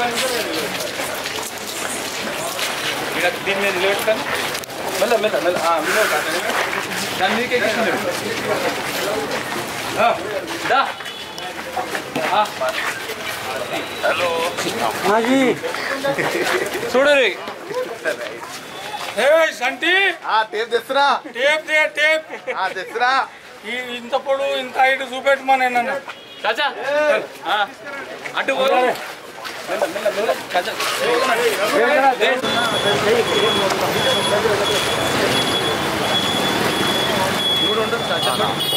దీని మీద నిలబెట్టుకొని మెల్ల మెల్ల మెల్ల దాని మీకే హలో చూడరి సంటి టేప్ తెస్తురా టేప్ టేప్ తెస్తురా ఇంత పొడు ఇంత హైట్ చూపెట్టమని నన్ను చాచా అటు పోదు మూడు ఉంటుంది చాచా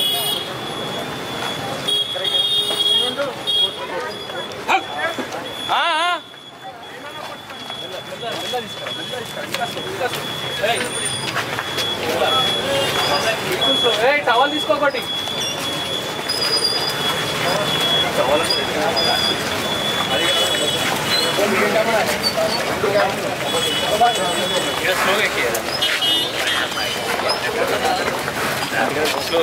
టవల్ తీసుకోకటి స్లోగా ఎక్కియాలి స్లో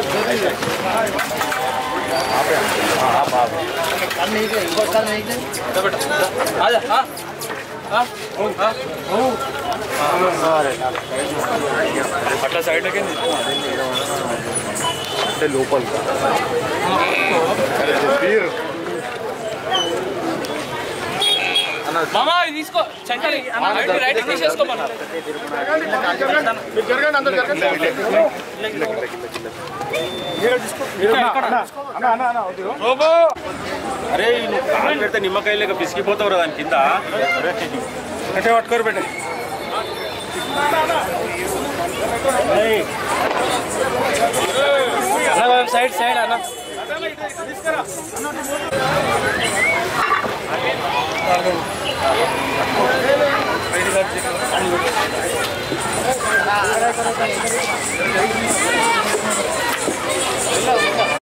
అట్లా సైడ్లోకి అంటే లోపల మామా ఇది తీసుకో చంకలి రైట్ తీసేసుకోమన్నా అరే నువ్వు కాలు పెడితే నిమ్మకాయలేక పిసికిపోతావు రా దాని కింద అంటే పట్టుకోరు పెట్టే సైడ్ సైడ్ అన్న